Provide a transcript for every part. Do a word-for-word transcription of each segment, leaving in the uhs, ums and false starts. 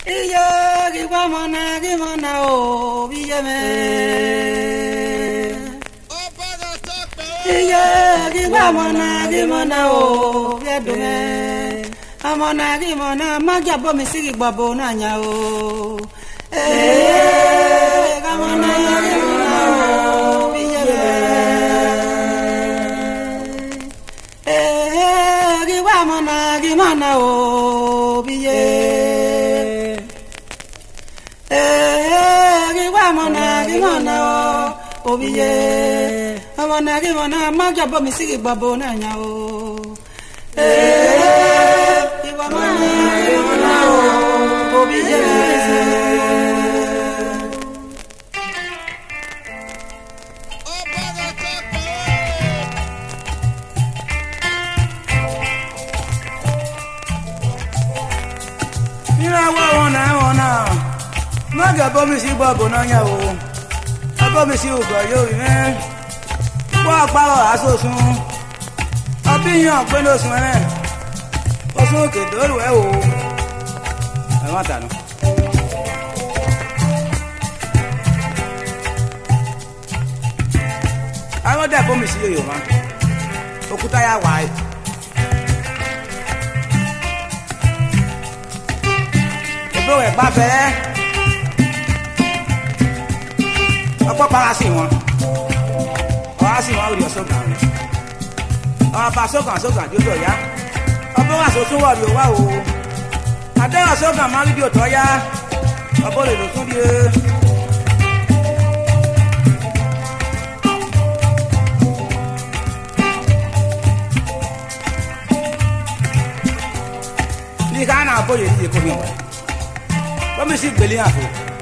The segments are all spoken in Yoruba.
Iyo gimana gimana oh biyame. Iyo gimana gimana oh biadume. Amona gimana magyabo misigi babo nanya oh. Eh gimana gimana oh biyame. Eh gimana gimana oh biyame. Obiye, amona gimana magya bo misigi babo nanya o. Eh, gimana gimana o, obiye. Mira wa wona wona, magya bo misigi babo nanya o. Abo mi si ogo yo ire wa pa o asosun abiyan pe lo sun e osun ke doru e o e ma danu awon da bo mi si yo ma okuta ya wa e ebo e ba fe ọ̀pọ̀ parasi wọn ọ̀há sí wọn ò rí ọ̀ṣọ́gàn rẹ̀ ọ̀há bá ṣọ́gàn ṣọ́gàn jójó ya ọ̀bọ̀n àṣọ tún wọ̀ rí owó o àdéhùn ṣọ́gàn máa ń rí òtọ́ ya ọ̀bọ̀n lè lò tún rí e. ní ká náà bóyè ní èkó mi wọ̀ wọ́n mi sì gbèlé àpò.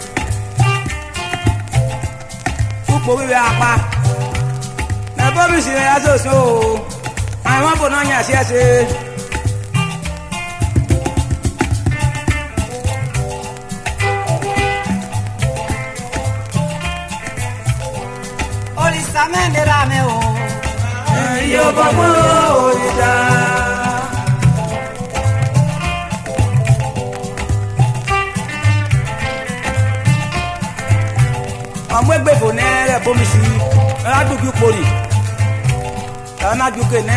Powiwe apa na bobi si ya so so ai won bo na nya se se Oli samene rame o yo babo ida amwegbe fo ne re bomi si adugu pori ana juke ne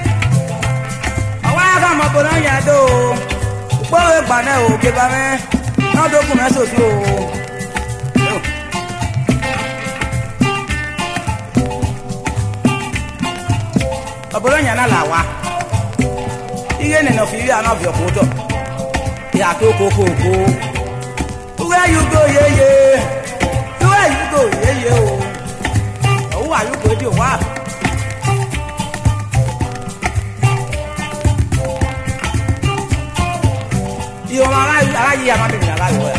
awa ga mo bono ya do po e gba ne o ke ba me na do ku me so si o aboro nya na lawa iye ne no fi ri ana fi okodo ya to kokoko where you go ye ye where you go ye ye o o wa you go di wa yo ma la la ya ma de la yo ya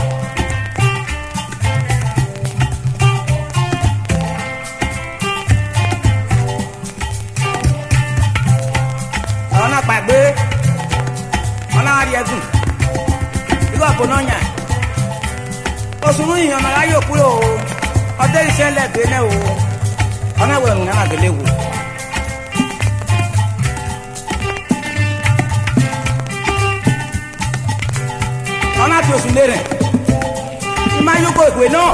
ona pa gbe ona ri egun igo bono nya osunu yan na yo kuro ode isele be ne o ona we ngana gele wo ona ti osun lere ima yo go egwe no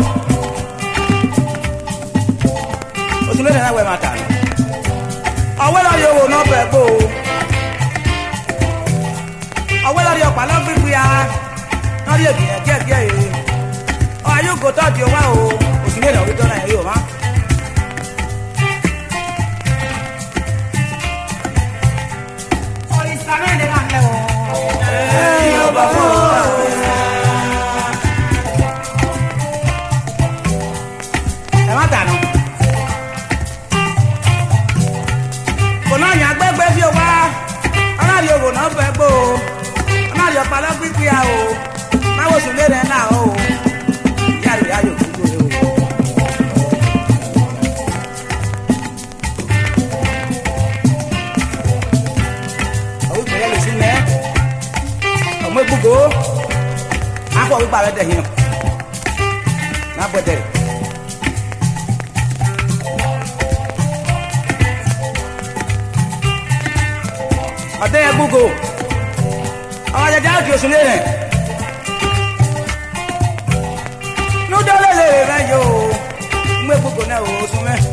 osun lere na we ma ta owe lo yo wo no be gbo owe lo yo pa lo gbigbi a no ri ebi je je e o ayo go to di o wa o osun lere o to na yo ma ori sare de la le o eh yo babo e ma ta no kono nya gbegbe fi o wa ara ri o na be gbo ana ri o pa lo gbigbi a o ma wo sun lere na o ya ri ayo gbogbo e o awu pe le sin ne o mo gbogbo akọ wi pa re de hin na bo de ade gbogbo awa ja ja ki osun lere dole le me yo me gbogbo na o sun me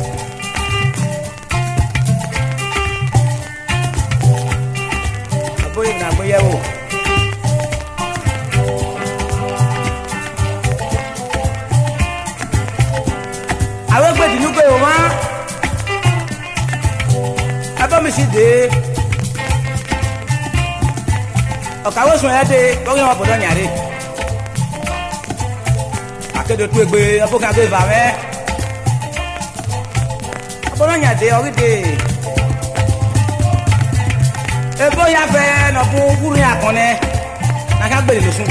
aboye na aboye wo awe gbe dinu pe o ma abo mi si de ọ̀kàwé sùn ẹ̀ dé lórí wọn bọ̀dọ̀ nyàre akéde tó egbe abókàgbé bàmẹ́ abọ́dọ̀ nyàdé ọ̀rídé ebo ya fẹ́ nọ̀kún wúrú yà kọ́nẹ́ n'aka gbèrè lóṣù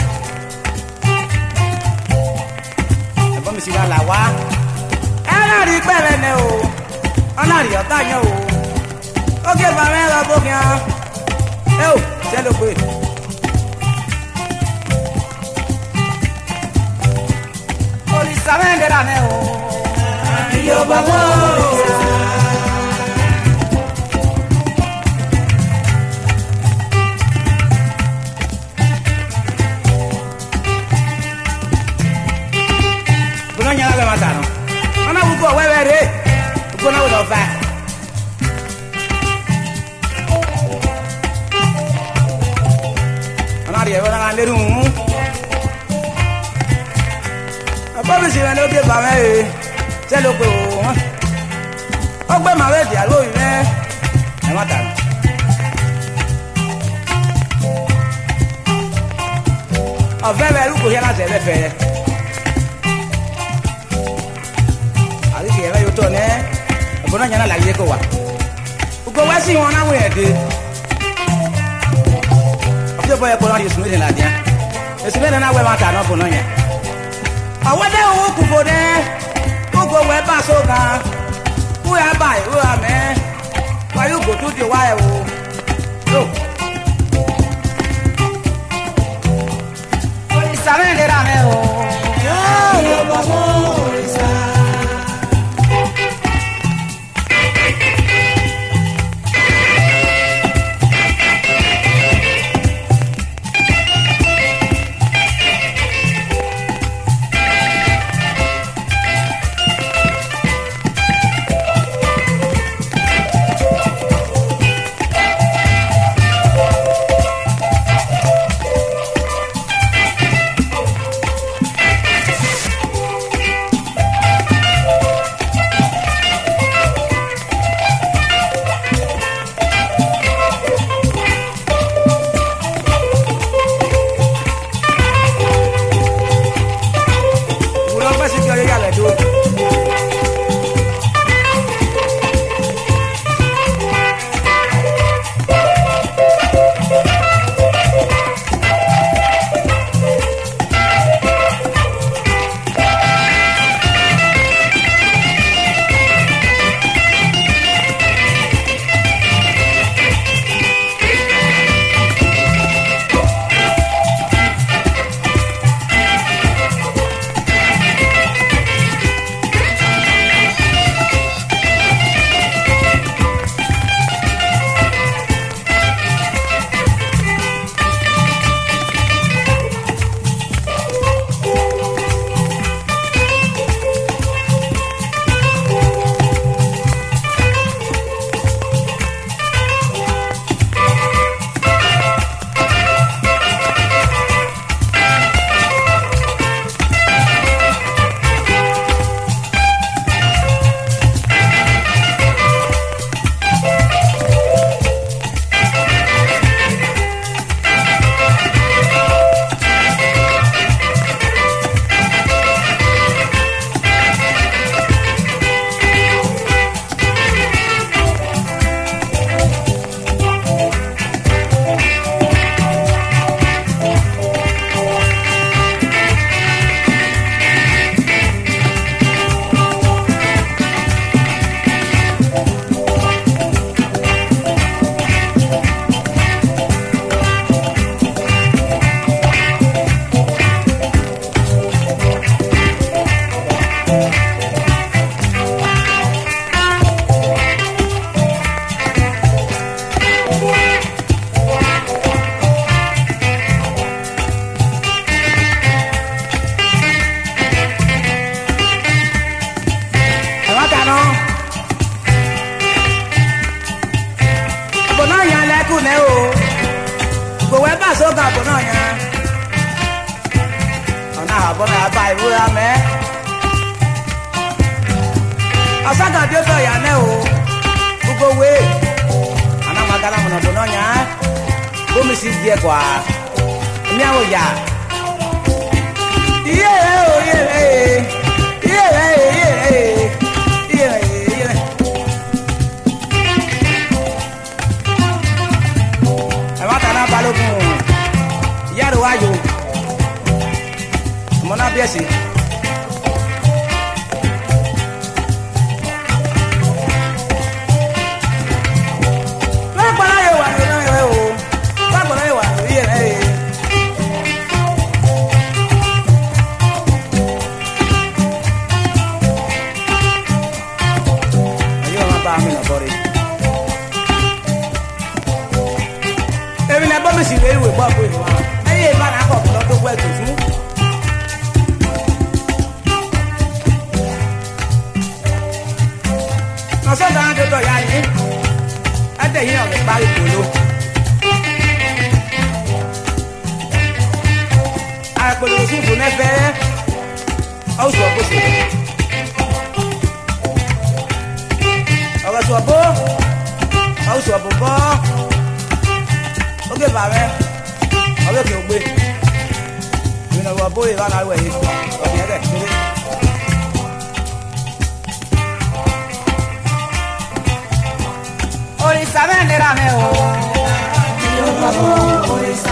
ẹ̀bọ́n mi sì wà là wá ẹ̀ náà rí pẹ́rẹ́ nẹ o ọ̀nà rí ọ̀tá yẹn o ó ké bàmẹ́ lọ bókè hàn ẹ o jẹ́ ló pé. Saben de la neo, yo vamos. Bueno ya la mataron. Ana buko wewe re. Buko na ulo fa. Ana ri e wona la leru. Bọ́bí sì rẹ̀ ló dé bàmẹ́ ẹ̀ tẹ́ ló pe òun ó gbé màwé ìdí àlọ́ yìí mẹ́ ẹ̀ má dànù. ọ̀fẹ́ bẹ́ẹ̀ lúkò yẹn láti ẹ̀fẹ́ fẹ́ àríkè ẹ̀fẹ́ yóò tọ̀ ní ẹ̀bùn náà yẹn náà láyé kó wa gbogbo wá sí wọn náwó yẹn dé ọ̀fẹ́ bọ́ yẹ kó náà yẹ sùn méjì ládìá èsì méjì náà wẹ̀ má tà náà bùn náà yẹn. Awade wo kuko de kuko we ba so kan ku ya ba e wo ame wa yu go to de wa e wo yo o isabe de ra me o yo yo babo isa ìwúra mẹ́. Ọ̀sán tí ó tọ̀ yà náà o, gbogbo wé. Àná máa gara mọ̀nà bọ̀ náà yá. Gómi sì di ẹ̀kọ́ à. Èmi àwọn yà. Iye rẹ̀ o, iye rẹ̀ e. Iye rẹ̀ e, iye rẹ̀ e. Iye rẹ̀ e, iye rẹ̀. Ẹ má tà náà balógun o. Ìyá rẹ̀ wáyò. Ọmọ náà bí ẹ̀sìn. Si le we bo bo wa eye ba na ko lo to gbe tu fun no se dan de to ya ni ate yin o le pa ipolo a polo si bu ne fe o so bo si o so bo o so bo bo oge bàrẹ ọbẹ kì í gbé ìrìnà wọ bóyè wà láwọ yìí ọbẹ ẹdẹ kéré. Òrìṣà bẹ́ẹ̀ nira mi o. Yorùbá fún òrìṣà.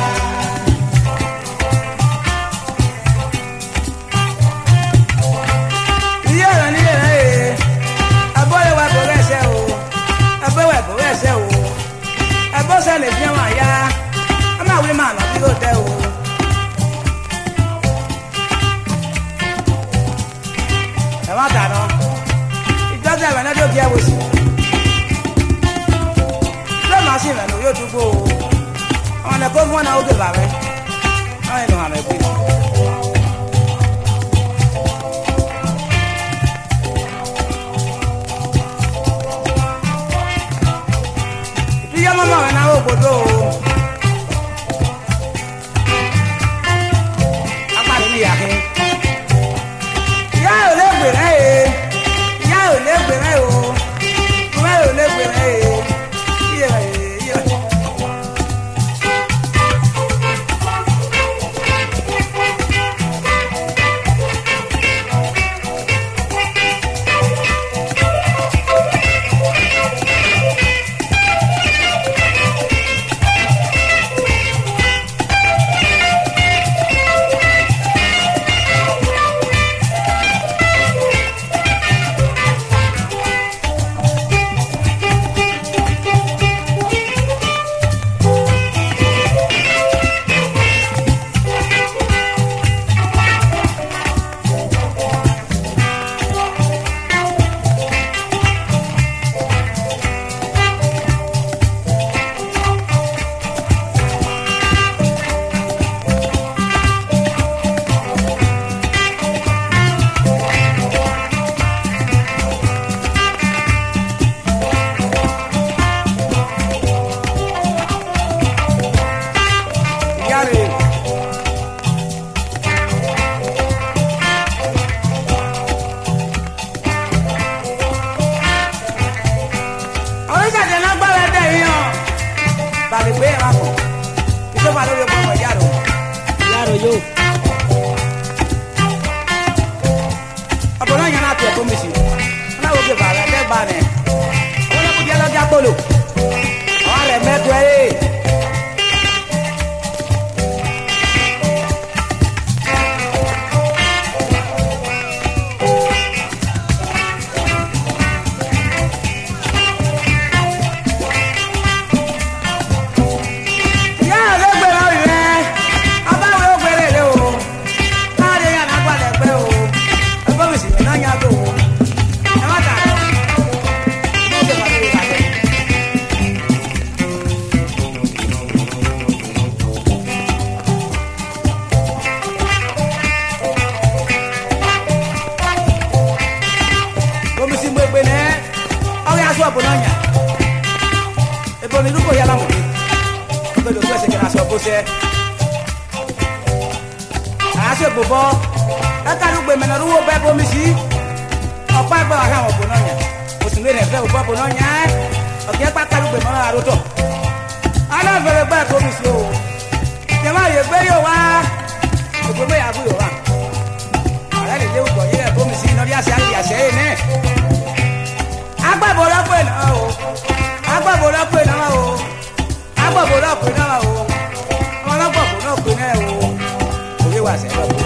Iye ọ̀rọ̀ ní ìrìn rẹ̀ abọ́lẹ̀wà kò rẹ̀ ṣẹ́ o abọ́lẹ̀wà kò rẹ̀ ṣẹ́ o. Ẹgbọ́sẹ̀ lè fi hàn ya, ẹ máa wí máa nà bí ó tẹ́ o. Ẹ má dànù, ìjọ́sẹ̀ rẹ̀ lọ́jọ́ kí ẹ wò sí. Ṣé màá sì rẹ̀ lò yóò dúgbò o? Àwọn ẹ̀kọ́ fún ọ̀nà òkè bàrẹ̀, àwọn ènìyàn àmì pé. Mama wa na obodo apari ni yake ya o le gbe re ya o le gbe re o ma o le gbe re iye iye Hace bobo Aka lu gbe me na ruwo be bo mi si. Opa gba ha wo bo no nya. O si le re fe o bo no nya. O ke pa ka lu gbe mo na ro to. Ala fere gba bo mi si o. Ke ma ye gbe yo wa. O gbe me ya bu yo wa. Ala le le u gbo ye bo mi si no ri ase ali ase ne. Agba bo lo pe na o. Agba bo lo pe na o. Agba bo lo pe na o. Wọ́n gbọ́ kò náà pé náà o òwe wà sẹ́yìn lọ́pọ̀.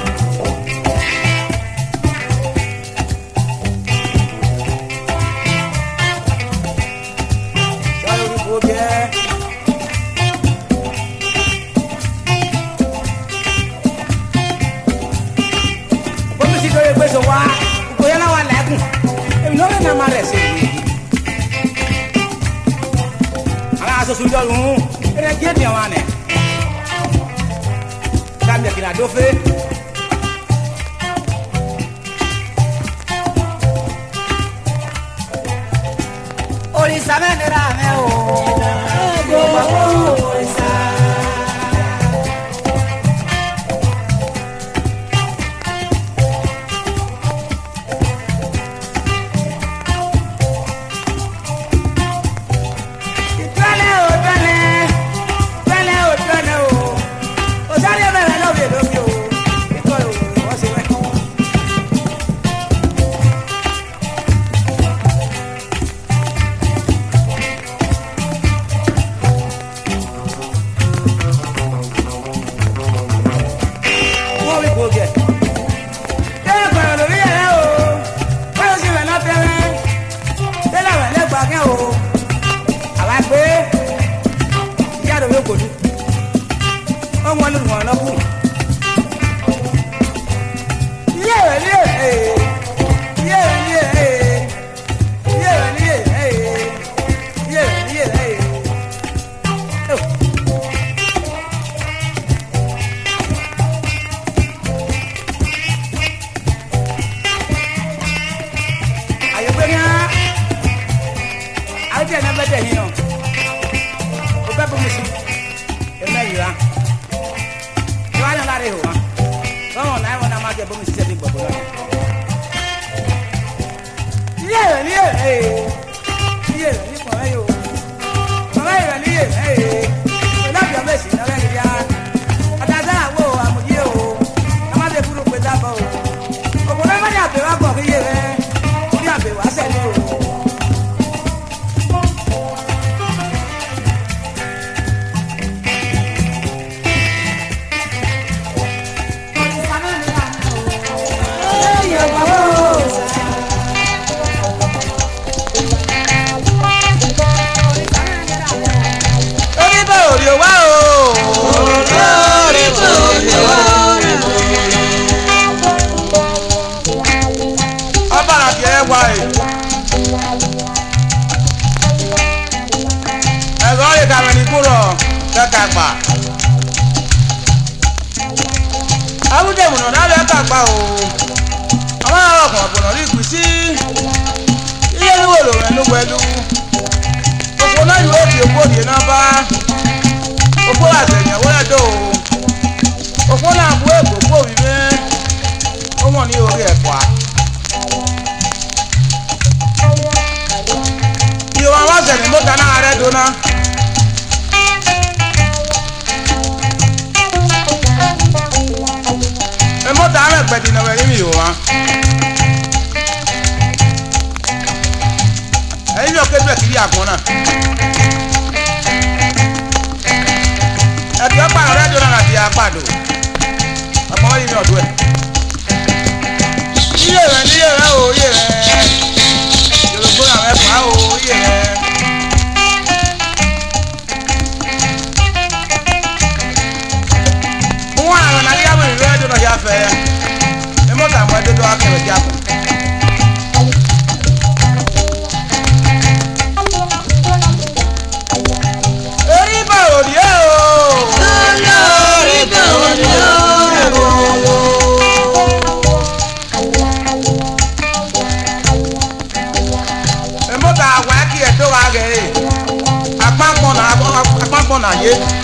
Sọ́yìn orúkọ jẹ́ bómi sí lóye gbèsè wá kò yẹn náà wà lẹ́kùn èmi náà lè nà má rẹ̀ sí i. Àwọn aṣojú ìjọba ẹ̀rẹ́ jẹ́ ìdí àwọn àná. Cambia que la dofe. Orisa venera me o. Orisa.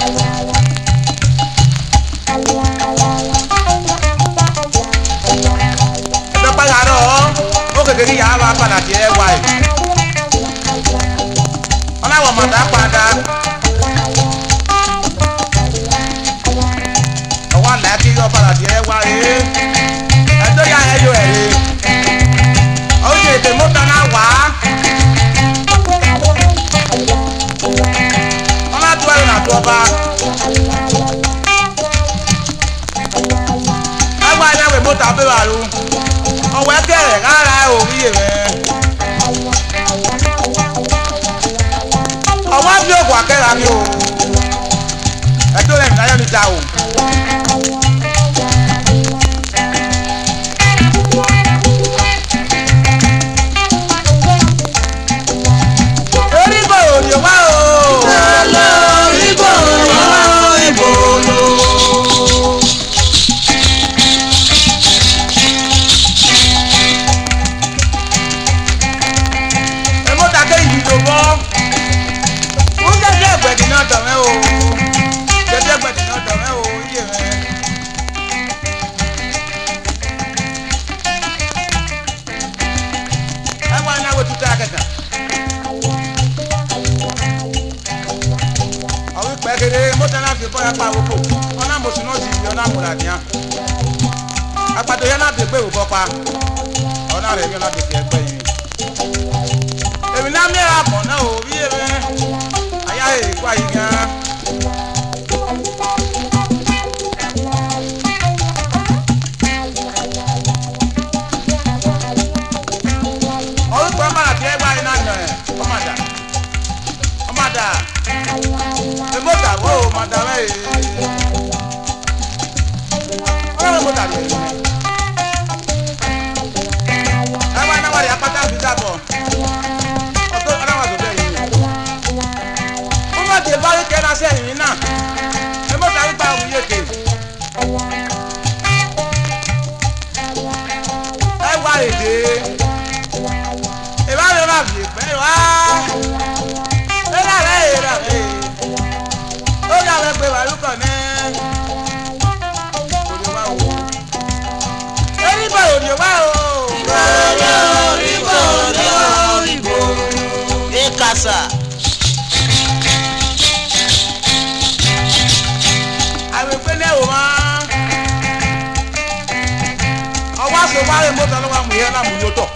Ayé. gbẹ̀gẹ̀ ní yàrá padà tí ẹ wá ẹ̀. wọ́n láwọn màdá padà. ọwọ́ àlàyé kí yọ padà tí ẹ wá ẹ̀. ẹjọ́ yà ẹ yọ ẹ̀ rẹ̀. ọ̀hún ṣe ètè mọ́tò náà wá. wọ́n náà tó ẹ̀rọ nàtó ọba. ẹgbẹ́ ẹ̀yẹ́wé mọ́tò abẹ́wà ló. ọwọ́ ẹ̀kẹ́rẹ̀ rárá òrí rẹ̀. ọwọ́ bí ògùn akẹ́rà mi o. ẹjọ́ rẹ̀ nìyá mi ta o. orígbò òní wá o. Hello, orígbò òní ìbò lò. Apàtó yẹn láti gbé ìwòbọ pa ọ̀nà rẹ̀ yẹn láti fi ẹgbẹ́ yìí. Èmi náà mìíràn pọ̀ náà ò rí ẹ̀rẹ́ àyà èkó àyè gan. Orúkọ ọmọdà tí ẹgbẹ́ ayé náà yàn ẹ̀ ọmọdà ọmọdà èmọ́tà wo ọmọdà rẹ̀ yìí. Ọlọ́run mo dàbí ẹ̀yìn. Ẹ̀wọ̀n náà wà ní apáta fi dàbọ̀. Ọ̀tọ́ ọlọ́run àtọ̀tọ̀ ẹ̀yìn. Wọ́n mọ̀ tí ẹ bá rí kẹ́ná sẹ́yìn náà. Ẹ mọ̀ tàbí pa òun yéke. Ẹ wá èdè. Ìbá mi máa fi ìpẹ́ wá. Ẹ dàbẹ̀ ẹ̀ dàbẹ̀. Ó dàbẹ̀ pé wàlúkọ̀ ní. Orígbò òní wá o. Orígbò òní orígbò ní kásá. Àwọn ìpínlẹ̀ wò máa. Ọwọ́ àṣọ wá rẹ̀ mọ́tò lọ́wọ́ àmúyẹ́ náà mú lótọ̀.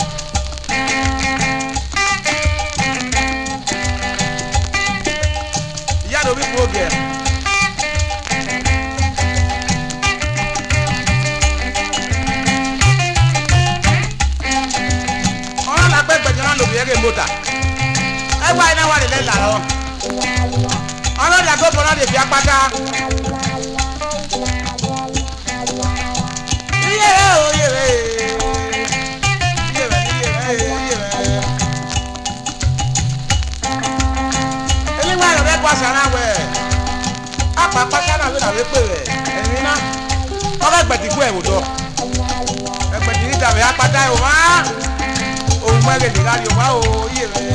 Ìyá lórí kú ògì ẹ̀. Mota ẹ wá iná wà nílẹ̀ làárọ̀ ọlọ́dà tó bọ̀ lọ́dẹ̀ fi apáta iye rẹ̀ o iye rẹ̀ iye rẹ̀ iye rẹ̀ iye rẹ̀ eléwà rẹ̀ rẹ̀ kọ́ sàrà wẹ̀ apá apáta náà ló dàbí pè rẹ̀ ẹ̀yìn náà ọlọ́ ẹgbẹ̀tìkú ẹ̀ wò dọ̀ ẹgbẹ̀tìkú dàbí apáta ẹ̀ wò má. Òun mẹ́rin lè rárí ọwá o yé rẹ̀.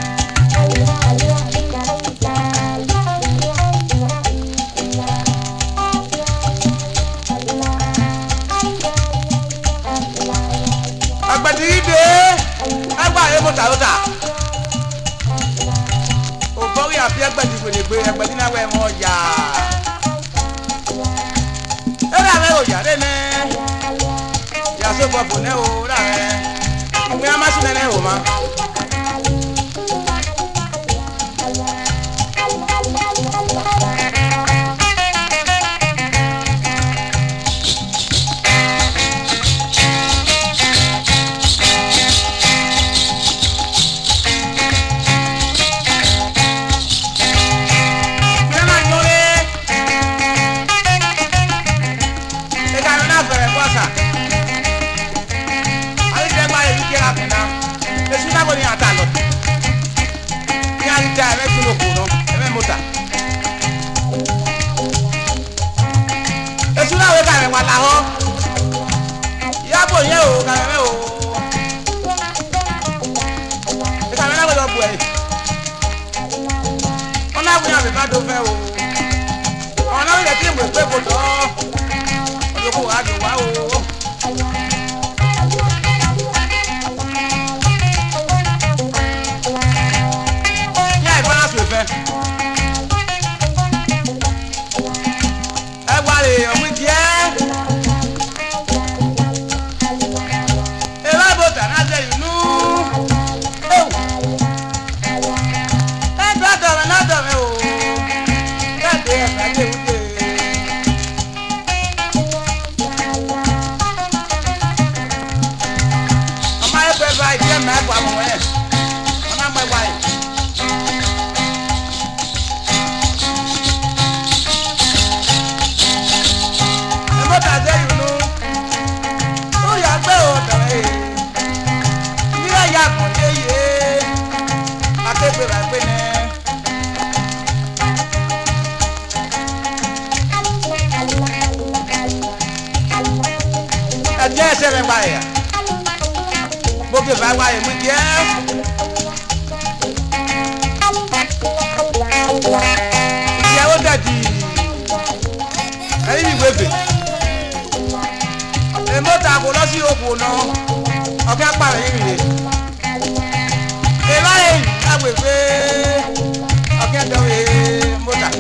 Àgbẹ̀dìrí dé ẹgbà ayé mọ́ta lọ́tà. Òbọ̀rí àfi ẹgbẹ̀dì gbèdégbé ẹgbẹ̀dì náà wẹ̀ wọ́n yà. Ẹ rà rẹ̀ òyà rẹ̀ ní. Yàtọ̀ bọ̀bù ní o rà rẹ̀. Ìgbé amásí nẹ́nẹ́ wò má. jẹ́ bẹ́ẹ̀ gbà yà mo kì í bá gbà yà mo jẹ́ ìyàwó dàdí ẹ̀yìn ìwé bè èmo ta kò lọ sí òkú náà ọ̀kẹ́ pàrọ̀ yìí rèé èlò ayé agbègbè ọ̀kẹ́ dọ̀wé mọ́tà.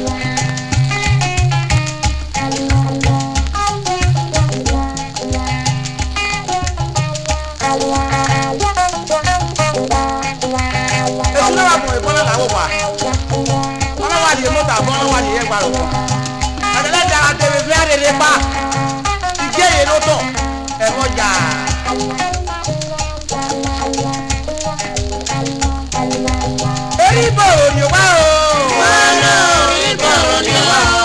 èsì náà wà fún ìkọ́lẹ̀ làwọn wà ọlọ́wà di mọ́tà fún ọlọ́wà di ẹgbàá lọ́wọ́ àtẹlẹ́dẹ́ àtẹwé fúlẹ́ àdéhùn pa ìdí èyí ló tọ̀ ẹ̀fọ́ jà. Oríbò ni wá o. Wọ́nà oríbò ni wá o.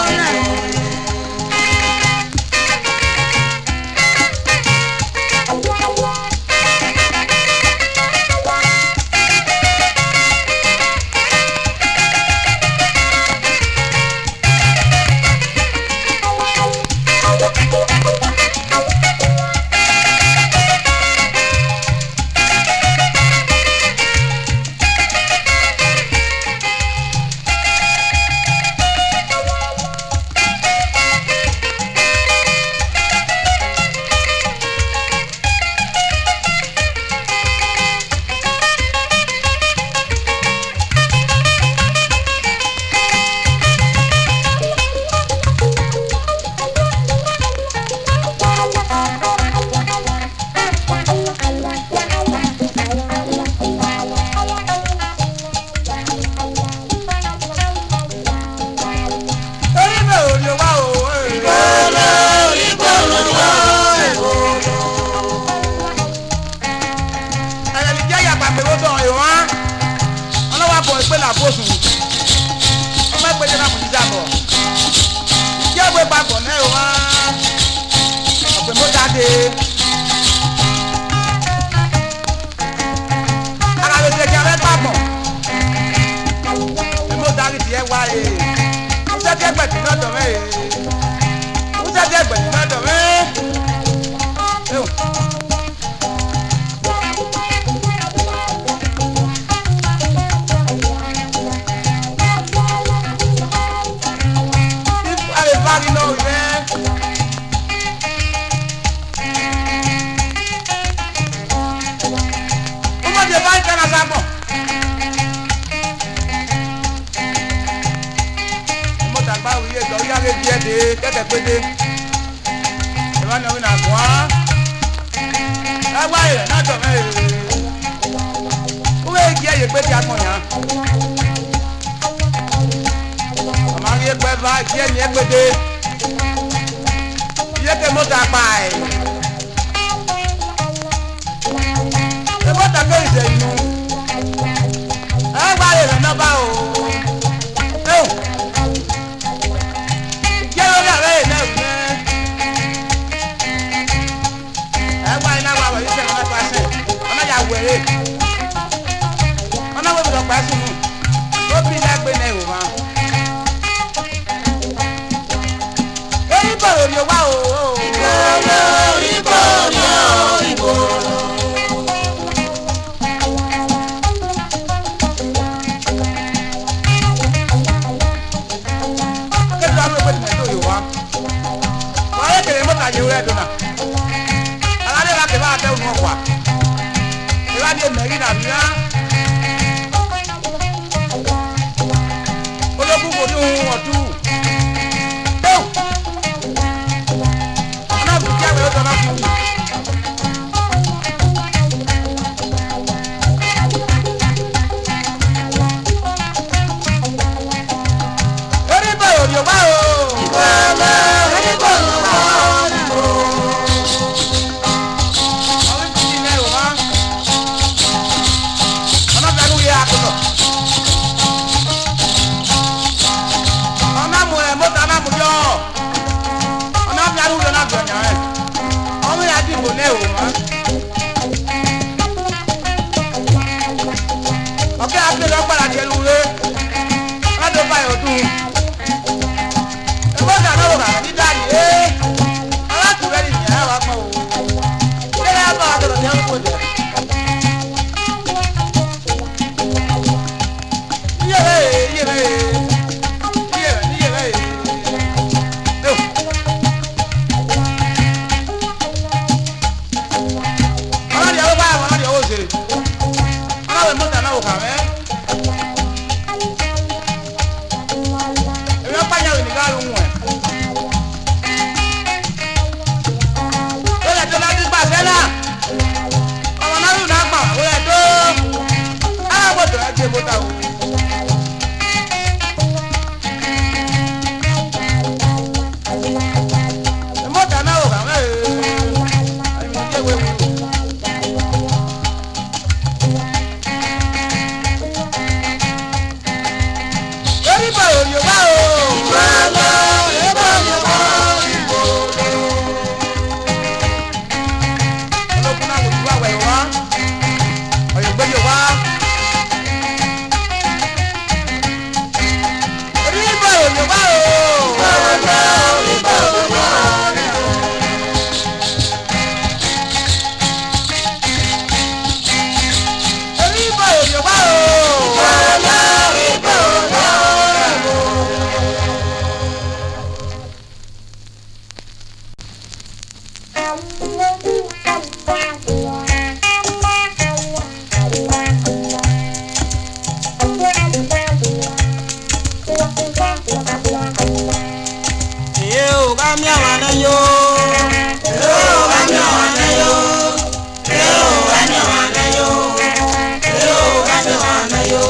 Yo, kami awana yo. Yo, kami awana yo. Yo, kami awana yo. Yo, kami awana yo.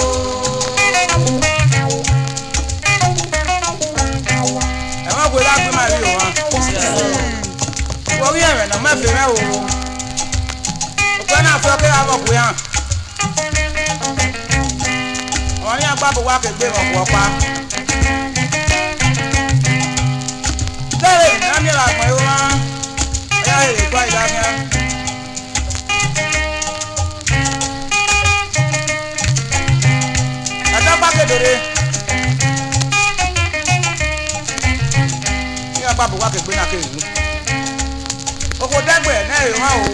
Ema gbe la gbe ma ri o wa. Wo wi ere na ma fe me o. O pe na so pe a mo ku yan. Wọ́n ní agbábọ̀ wá kẹgbẹ́ ọ̀pọ̀ ọ̀pá. Lẹ́rẹ̀ ìdámi làgbọ̀n yóò wá. Ẹyá èrè gbọ́ ìdámi á. Ẹjọ́ bá kedere. Ní agbábọ̀ wá kẹgbẹ́ náà kéwì. Oko dẹ́gbẹ̀ náà èrè wá o.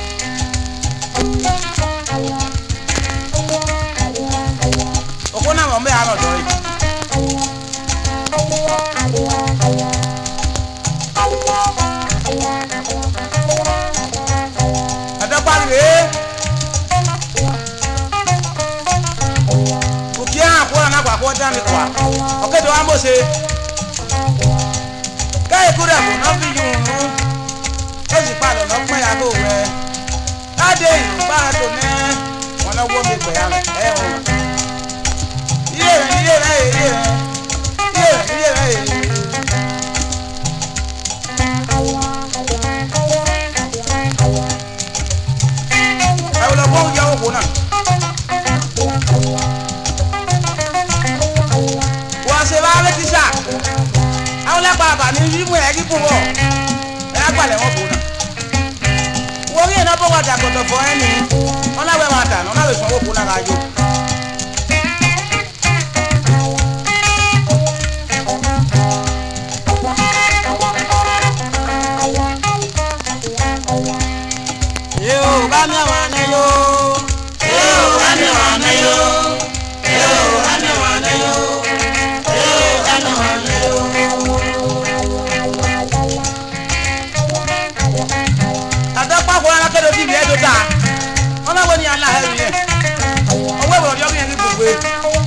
Oko náà mọ̀ mẹ́ àárọ̀ dọ̀rí. Ẹ̀dọ́ pariwo ee. Òkè hàn kúrò náà pàpọ̀ dání kọ́. Ọ̀kẹ́dọ̀ wa mọ̀ ṣe. Káyọ̀ kúrò ẹ̀kọ́ náà fi yùn ún. Ó sì palọ̀ náà pẹ́ yàgò rẹ̀. Láde ìlú bára tó ní wọn náà wọ́ mi pẹ̀ yà rẹ̀ ẹ̀ wọ̀. Iye rẹ̀ iye rẹ̀ iye rẹ̀ iye rẹ̀ iye rẹ̀ iye. Àwọn ọlọ́gbọ́n yà wò náà. Wọ́n ṣe bá rẹ̀ tíṣà. Àwọn lẹ́pàá àbà ní mímú ẹ̀ kí fún wọ̀. Ẹ̀ á gbàlẹ̀ wọn kò náà. Wọ́n rí iná bọ́ wà dàgbọ̀dọ̀ fọ ẹ́ nìyí. Wọ́n láwẹ̀ wọn àtà náà láwẹ̀ sanwó kó náà rájò. Yo, kami awana yo. Yo, kami awana yo. Yo, kami awana yo. Yo, kami awana yo. Adapa ko ara kedo bi e do ta. Ona wo ni ala he ri e. Owo e wo ri o mi en gbogbo e.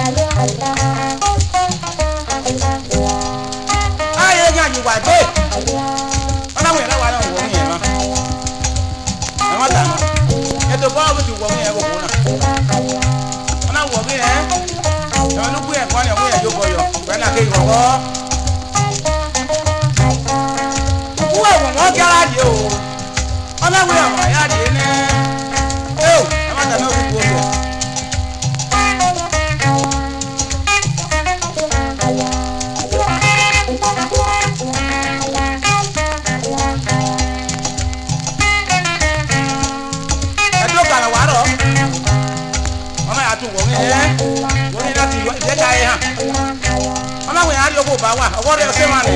Aye nya ni wa de. Ona wo ere wa na wo mi e ma. E ma ta. E to bo bi wo mi e gbogbo na. Ona wo mi e. E nu ku e ko ni wo e jo boyo. Pe na ke yo wo. Ku e wo mo gara di o. Ona wo ya ma ya di ne. Eh o, e ma ta na ku wo. Wọ́n ní láti ìjẹ́ka ẹ̀ hàn. Ọlọ́wọ́ yẹn á rí owó bá wà, ọwọ́ rẹ̀ ṣé máa nì.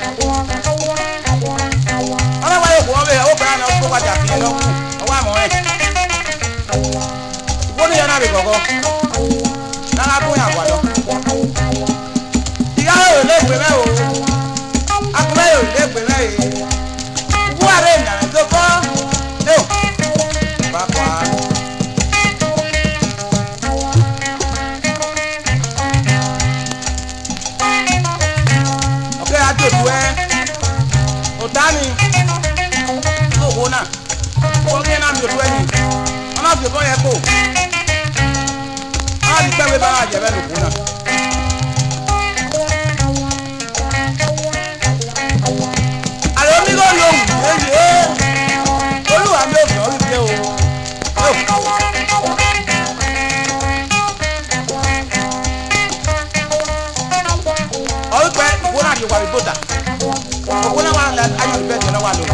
Ọlọ́wọ́ yóò kó ọbẹ̀ ó bẹ̀rẹ̀ náà ó wájà fi ẹ̀ lọ́kù, ọwọ́ àmọ́ ẹ̀. Ìwọ́n ní yẹn náà rí gọ̀gọ́. Náà kó yàn wà lọ. Ìyá yóò lé ìpè mẹ́ o. Akúnmẹ́ yóò lé ìpè mẹ́ yìí. Wọ́n àrẹ ìyàrá tó kọ́. Ẹ ò bá pa á. Adodo ẹ ọ̀dání lóko náà wọ́n kí ẹ náà mi òdo ẹ̀yìn wọ́n náà fi ọkọ yẹ kó wọ́n á di pẹ́wé bá wà jẹ́ bẹ́ẹ̀ lóko náà. Àlọ́ mi kò lò wù èyí olúwa mi ò fi ọ́ wípé o. Ọ̀rùpẹ̀ ìwọ náà di wàrí bọ́dà. Òkú náà wà ní ayọ̀ ìbẹ́ tẹ̀lé wà lóko.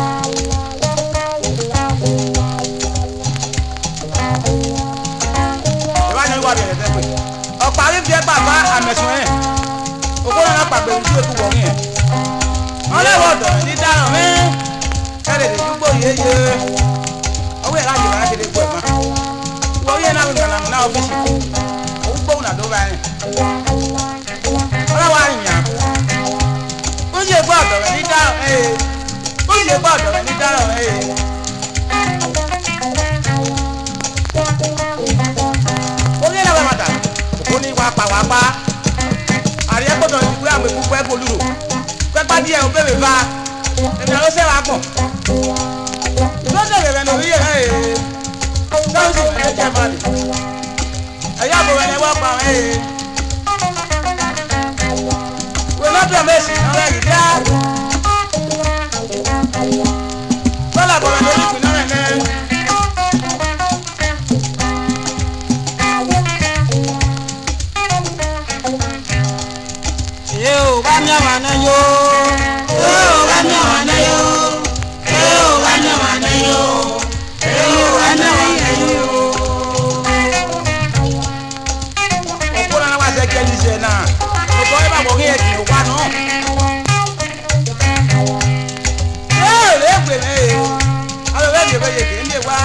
Ìwádìí ni wà bẹ̀rẹ̀ tẹ́pẹ̀. Ọ̀pá rí fi ẹgbà bá àmẹ̀sùn ẹ̀. Òkú náà pàgbé ní tí o kú wọ̀ ní ẹ̀. Wọ́n lé wọ̀dọ̀ ní dáhùn mí. Kẹ́lẹ̀ lè dúgbò yéye. Owó ẹ̀ láti bàrá kéde gbọ́ ẹ̀fọn. Wọ́n yé náà ń gbàlà náà ọ́fíìsì. Òun gbóhùn àdó báyìí. Ọlọ́wọ́ àyìnyàn. Ó yẹ gbọ́ ọ̀dọ̀ rẹ̀ ní dáhùn ẹ̀. Ó ṣe gbọ́dọ̀ rẹ̀ ní dáràn ẹ̀. orí ẹ̀rọ bàtà òkú ní wàá wàá pa àríyá gbọ́dọ̀ ti gbé àwọn ìkúkú ẹ̀kọ́ olúro pẹ́pá díẹ̀ ó bèbè bá èmi àlọ́ sẹ́wà gbọ̀n tó ṣèlè rẹ̀ lórí ẹ̀ ẹ̀ sáwọn sì rẹ̀ jẹ́ balẹ̀ ẹ̀yà àbò rẹ̀ wọ́n pa ẹ̀ wọ́n lọ́dọ̀ mẹ́sì náà rẹ̀ rí díẹ̀ bọ́lá àbò rẹ̀ lórí ìpínlẹ̀ rẹ̀ lẹ́. Yo, banya mana yo? Yo, banya mana yo? Yo, banya mana yo? Yo, banya mana yo? Okura na wa se keli se na. O ko e ba bo yin e ti o wa no. Eh, le gbe le. Alo le je be ye ke nde wa.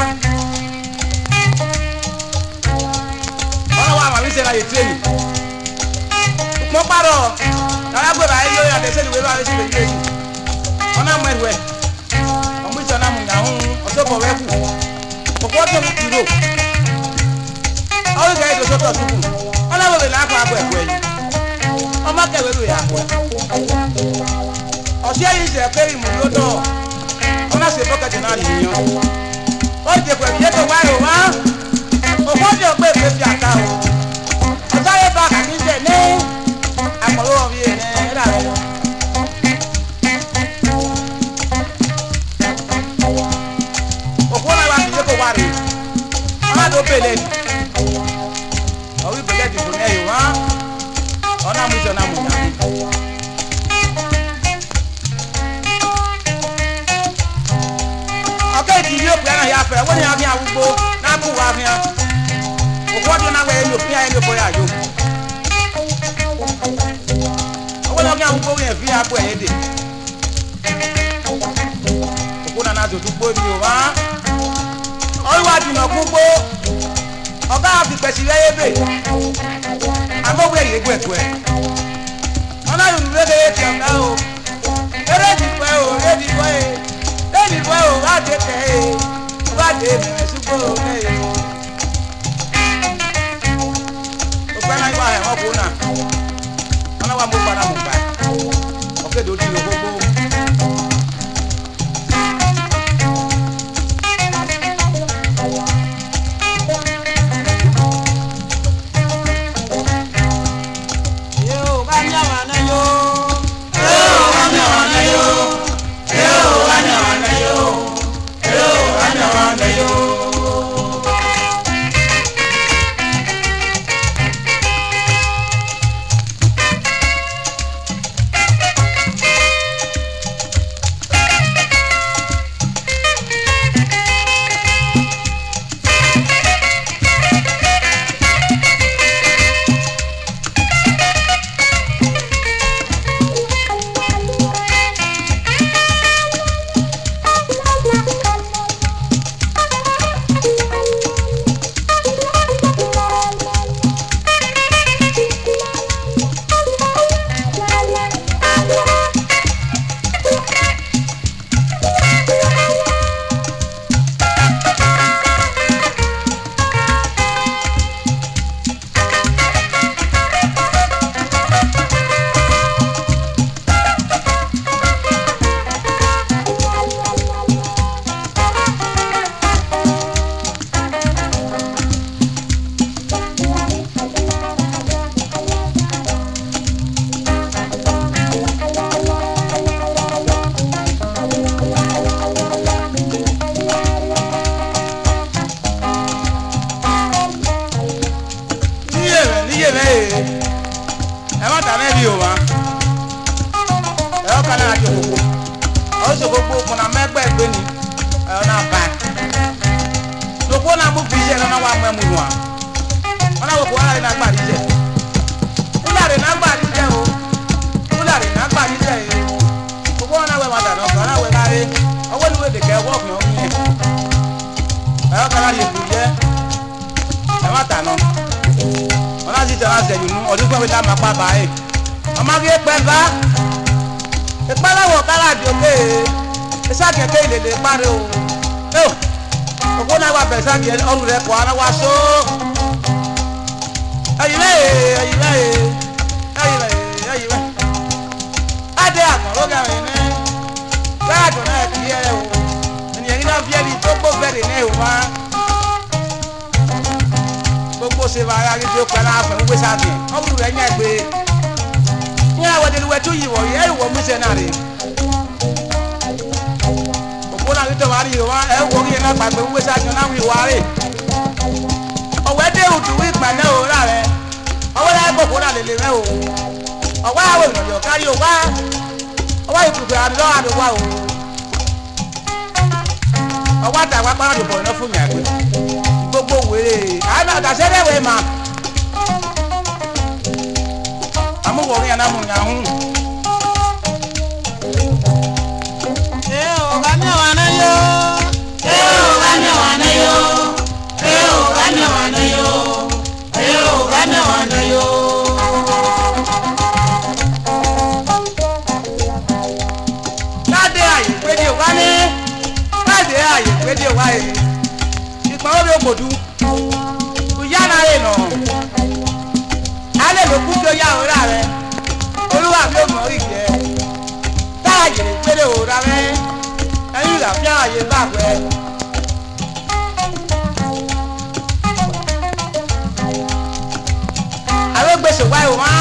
Ona wa ma mi se na ye training. Mo paro. Ara gbe ba yo ya de se ni we ba se be ye. Ona mo ewe. O mi so na mu ya hun, o so bo we ku. O ko to mi tiro. Awo ga ido so to suku. Ona wo be la ko agbo epo eyin. Ọmọ kẹwé ló yà pọ̀. Ọ̀sẹ̀ yìí ṣe pé ìmọ̀ ló dọ̀. Ọmọ ṣe bọ́kẹ̀tì náà nìyẹn. Ó jẹ pẹ̀lú yẹn tó wáyò wá. Òkú ọjọ́ pé èpè fi àká o. Ọ̀sẹ̀ yẹn bá kàkí jẹ ní àpọ̀lọ́ ọ̀rí ẹ̀ ní ẹ̀dá rẹ̀. Òkú ọ̀nà wa kìí kó wá rè. Ọmọ tó pèlè ni. Ọ̀wí pèlè dìbò ní ẹ̀yọ̀ wá. Ọ̀nà mú ìṣọ̀nà mú ìyá mi. Ọ̀kẹ́ ìdí yóò pè ẹ́nà yà fẹ́ wọ́n ní àfihàn àwùgbó náà kú wá fihàn. Òkú ọdún náà wẹ̀ ẹni òfin ẹni òfin àjò. Ọwọ́ náà kí àwùgbó yẹn fi àpò ẹ̀yẹ́ dè. Òkú náà náà tòtú gbó ni o wá. Ọlúwa dùnà kú gbó. Ọ̀gá àfipẹ̀sì rẹ̀ yé bè. Amóhùn èyí gbé ẹ̀kọ́ ẹ̀. Ọ̀nà yorùbá kéré ti ọ̀gá o. Eré ìdìbò ẹ̀ o, eré ìdìbò ẹ̀. Eré ìdìbò ẹ̀ o, wá dé tẹ̀ ẹ̀. Wá dé bẹ̀rẹ̀ súpò ẹ̀ o. Òpẹ́ náà wà ẹ̀wọ̀n kó náà. Ọ̀nà wa mú padà mú gbà. Ọ̀kẹ́ dòdì ló gbogbo. Ẹ má tà mẹ́bi o wa. Ẹ ọ́ kan náà di gbogbo. Ọ̀ sọ gbogbo kùnà mẹ́gbẹ́ gbé ni. Ẹ ọ́ náà bá. Lòpó náà mú fi iṣẹ́ lọ́nà wa mú ẹmu nù wa. Wọ́n náà wò kó wọ́n náà rí náà gbà níjẹ̀. Wúlà rè náà gbà níjẹ̀ o. Wúlà rè náà gbà níjẹ̀ yìí. Gbogbo wọn náà wẹ̀ wọ́n dànù ọ̀kan náà wẹ̀ láre. Ọwọ́ ni wọ́n èdè kẹ́ wọ́ọ̀kì náà wúyẹ̀. Ẹ ọ́ kan náà yẹ kù jẹ́. Ẹ má tà náà. Wọ́n náà ti tẹ̀wá sẹ̀yìn nù ọdún fún mi dá máa pa báyìí. Ọmọ kí pẹ́ bá ìpẹ́lẹ́wọ̀ kára di òkè esa keke ile le pare o e o ko na wa be sa ke onu re ko ara wa so ayi le ayi le ayi le ayi le ade akoro ga me ne ga do na ti e o ni yin na fi ri to po bere ne o ma gbogbo se ba ara ri to pe na fe we sa bi onu re nya gbe ni awo de we tu yi wo ye wo mi se na re na ri to mari yo wa e wo ri na pa pe we sa kan na wi wa re o we de o du wi pa na o ra re o we la go ko na le le re o o wa we no yo kari o wa o wa ipu pe ado ado wa o o wa ta wa pa do bo na fun mi agbe gbogbo were a na da se re we ma amu wo ri na mu nya hu Modu uyana re no ale lo ku to ya ora re Olúwa mi o mo ri je ta je pere ora re eyin la fi aye ba pe aro gbe se wa o ma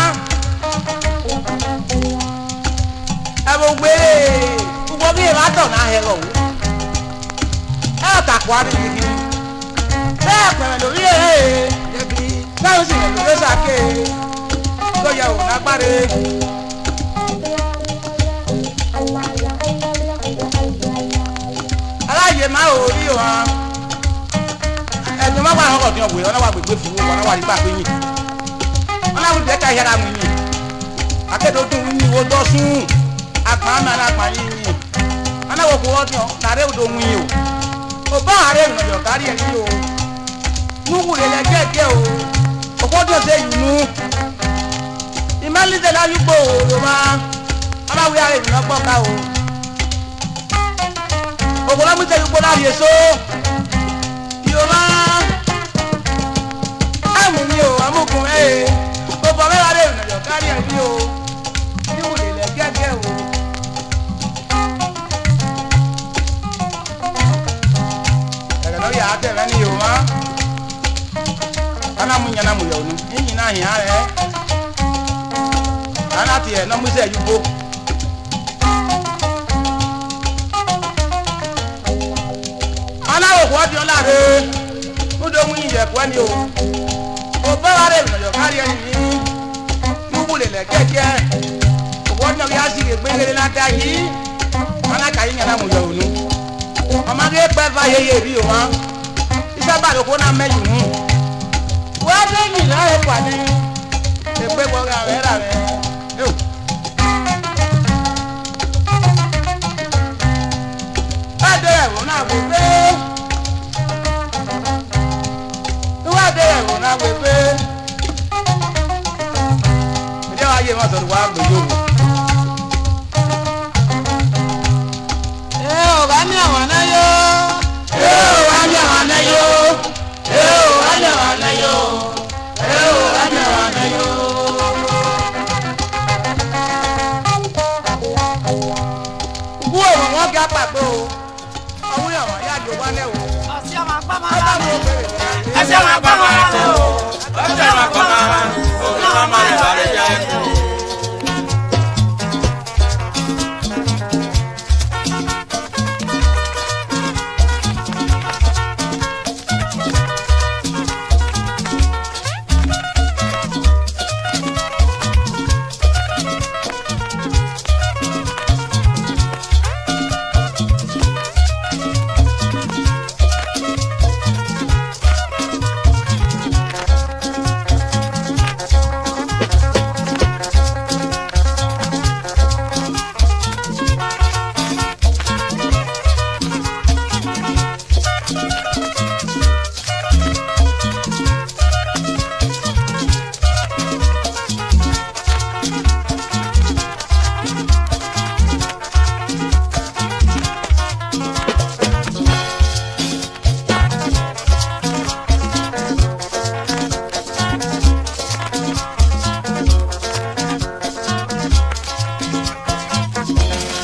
e bo gbe ubo bi e ma to na he ro e ta kwa ni ni bẹ́ẹ̀ pẹ̀rẹ̀ lórí ẹ̀ ẹ̀bí láwọn sì rẹ̀ lórí sàké tó yẹ òun lágbáre. aláyè máa ò rí wọn ẹ̀dùn máa wà lọ́kọ̀ tí wọ́n wò wọ́n náà wà gbégbé fún wọn náà wà nígbà pé yìn wọ́n náà wọ́n jẹ́ ká yára mu yìn akédòdún yìn wo dọ́sùn àgbàmì alágbà yìn yìn wọ́n náà wọ́n kó wọ́n tán nàrẹ́ òdo mu yìn o ò bá àárẹ̀ ìrìnàjò kárí ẹ̀ yìí o nugu le gege o okodo se yunu imalize la yugo lo ma ama wi are mi gbo ka o ogola mu se yugo la yeso yo ma amu mi o amukun eh o bo me are mi jo kari e mi o nugu le gege o ele no ya te ve ni yo ma ana munya na muya onu enyi na ahia re ana tie no muze yugo ana wo ko di ola re mudo mu yin ko ni o o ba wa re no yo kari ani nugu le le keke o wo no ya si gbe ngere na da yi ana ka yin na muya onu o ma ge pe va yeye bi o ma isa ba lo ko na meju mu wọ́n dé mi láyé pàdé ẹgbẹ́ gbọ́ ra rẹ̀ rà rẹ̀ ẹ̀ o. wọ́n dé ẹ̀rọ náà wò pé wọ́n dé ẹ̀rọ náà wò pé ìdí àwọn ayé wọn sọ̀rọ̀ wá gbèjò wò. ẹ ò bá ní àwọn náà yó. ẹ ò bá ní àwọn náà yó. ẹ ò bá ní àwọn náà yó. Ese ma pa ma o, ese ma pa ma o, o ma le bare ya ko.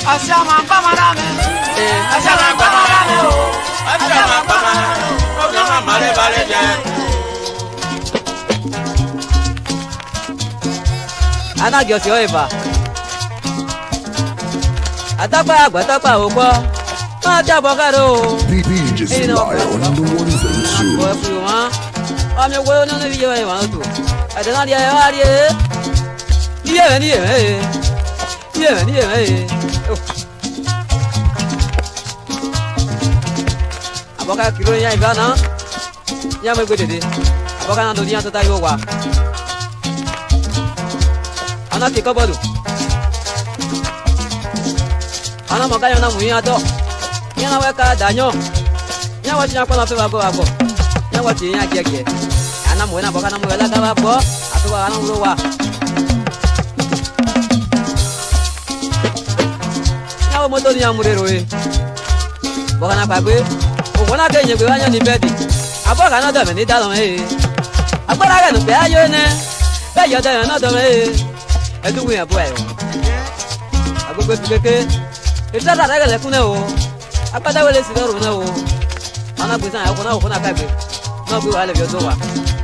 Asiama pamarame, asiama pamarame o, asiama pamarame o, ogama mare mare je. Ana gyosi oiba. Atapa agbatopa ogbo. Ma ja bogaro. D J Smile on the one is the show. Boy fu wa. Ami wo no no video e wa to. Adana dia e wa ri e. Iye ni e. Iye ni e. Aboka kilo ya ibana. Ya me gwedede. Aboka na do dia to ta yo wa. Ana ti kobodu. Ana mo ka yo na mu yin ato. Yan na we ka danyo. Yan wa ti na pa na fe wa go wa go. Yan wa ti yan agege. Ana mo na boka na mo la ga wa go. Ato wa na ro wa. Ya wo moto ni amure ro e. Boka na pa gbe. O wona ke yin gbe wa yan ni bedi. Aboka na do me ni da lo e. Agbara ga no pe ayo ne. Be yo da na do me e. Edu wi abo ayo. Agbegbe fi keke. Ita da daga le kunle o. Apada wele si lorun na o. Ana gbe san ko na o ko na ka gbe. Na gbe wa le bi ozo wa.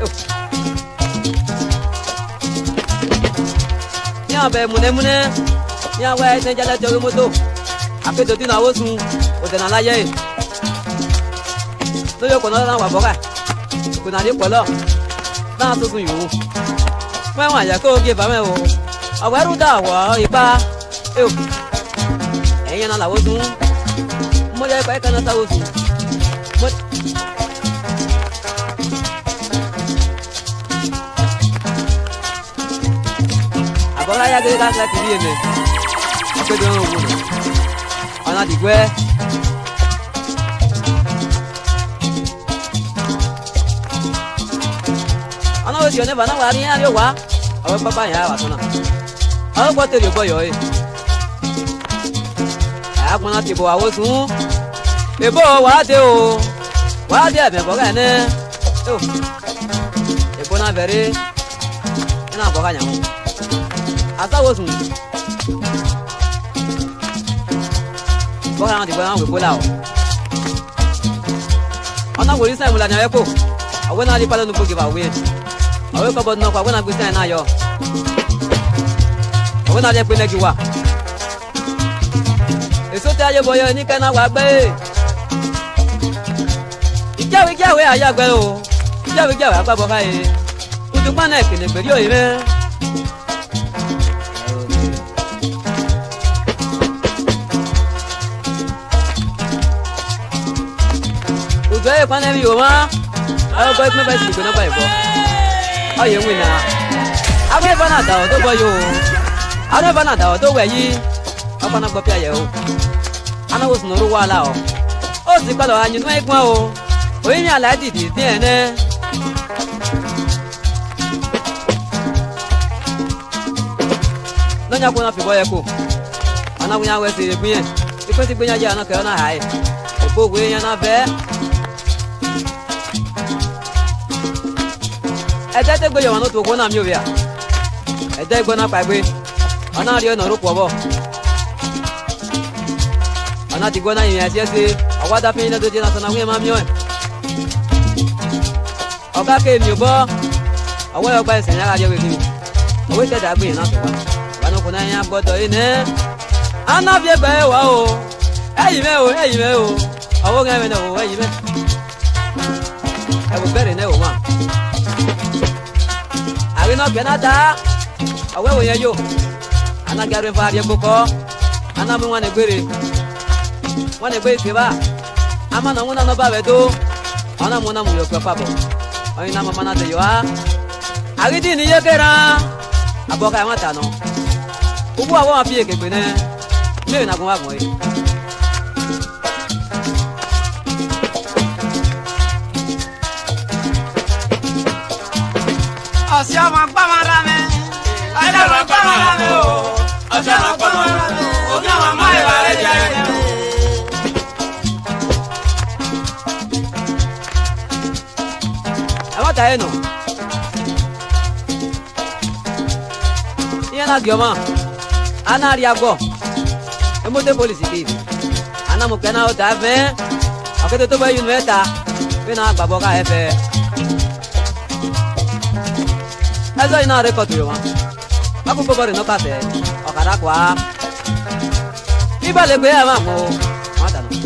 Ya be mune mune. Ya wa ite jale to moto. Apedo ti na wo sun. O de na laye. To yo ko na na wa boka. Ko na ni polo. Na to sun yu. Wa wa ya ko ge ba me o. Awaru da wa ipa. Eu. Eyan na lawo dun. Mo le pa kana ta wo dun. Mo Abora ya ge ka sa ti eme. Ape do wo. Ana di gwe. Ana o di one ba na wa ri ya yo wa. Awo papa ya wa tona. Awo ko tere boyo e. Agbona ti bo awo sun. Ebo wa de o. Wa de me boga ne. O. Ebo na bere. Ina boga nya mo. Asa wo sun. Boga na ti bo na we bola o. Ona wo ri sai mo la nya e ko. Awo na ri palo nu bo give away. Awo ko bo no kwa na gbe sai na yo. Awo na de pe ne ki wa. Eso te aye boyo ni kana wa gbe. Ijawe ijawe aya gbe o. Ijawe ijawe agba bo kai. Udu pa na ekele peri o ire. Udu e pa na bi o ma. Ayo boy pe ba si ko na ba ibo. Aye wi na. Agbe ba na da o to boyo. Agbe ba na da o to we yi. Apa na gbo pi aye o. Ana wo sunu ruwa la o. O si pa lo anyu nu egbon o. Oyin ala didi ti ene. Nonya ko na fi boye ko. Ana wo ya we si egbin yen. Ti ko ti gbeyan je ana ke na hai. E bo we yan na be. E de te gbeyan no to ko na mi o bia. E de gbo na pa gbe. Ana ri ona ru po bo. Ana ti gona yin ase ase awada pe ina do je na sana wi ma mi o. Oga ke mi o bo. Awo yo gba isen ya je we kini. Owo te da gbe na to wa. Wa no ko na yan gbodo ine. Ana bi egbe wa o. Eyin me o, eyin me o. Awo gan me na o, eyin me. E wo bere ne o ma. Ari no gbe na da. Awo wo yen yo. Ana garu fa ri gboko. Ana mu wa ne gbere. Wọ́n lè gbé ìpè bá a máa náwó náà bá rẹ̀ tó ọ̀nà múná mú yọ̀ pẹ́pà bọ̀ ọ̀yin náà máa náà tẹ̀yọ̀ á. Àrídì ní yé kéra àbọ̀ká ẹ̀ wọ́n tà náà owó àwọn àfi èké pè náà mẹ́rin náà kún wà gbọ̀n yìí. Ọ̀sẹ̀ ọmọ gbọ́mọ rà mí. Ọ̀sẹ̀ ọmọ gbọ́mọ rà mí o. Ọ̀sẹ̀ ọmọ gbọ́mọ rà mí o. Ògì àwọn ọmọ ìwà rẹ̀ jẹ́ ẹ̀. Ta eno Iye na gioma Ana ri agbo mote polisi ki ana mo kana o da ve akete to ba yun meta pe na gbabo ka efe ezo ina record yo ma aku ko bari no ka se okara kwa ibale gbe ama mo mata no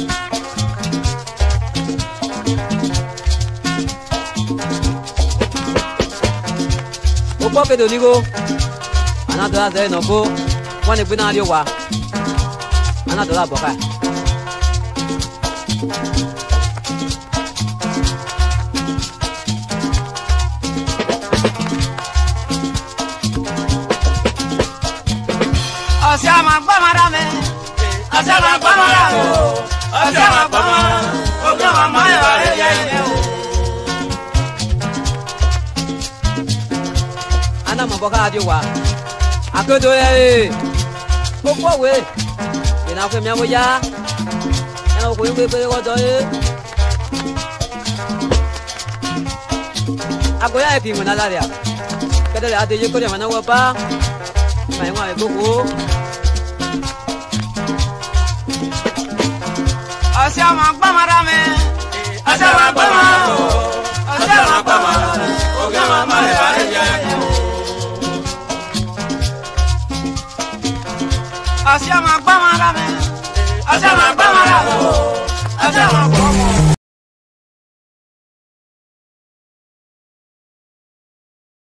opo ke do ni go ana do aze no go wọ́n ní gbé náà rí wa anádọ́lá bọ̀ká. ọ̀sẹ̀ àmà gbọ́mọdá mi ọ̀sẹ̀ àmà gbọ́mọdá mi ọ̀sẹ̀ àmà gbọ́mọdá ojú àmà máyọ̀ rẹ̀ yẹ ilé o. anamọ̀ bọ̀ká rí wa akédo yẹ gbogbo we ìnà fún mi àwọn ya ẹnà òkú yín pé wọ́n yé agoya ẹ̀ kì í mọ̀ náà lára kẹ́tẹ́lẹ̀ adé yé kórè àmọ́ náà wọ́n bá ìmọ̀ ẹ̀wọ̀n àìgbókò. ọ̀sẹ̀ àwọn agbọ́mọdá mi ọ̀sẹ̀ àwọn agbọ́mọdá mi ọ̀sẹ̀ àwọn agbọ́mọdá mi ògá máa má lè bá lè jẹ́ ọ̀sẹ̀ àwọn agbọ́mọdá mi ọ̀sẹ̀ àwọn agbọ́mọdá mi ọ̀sẹ̀ àwọn agbọ́mọdá mi.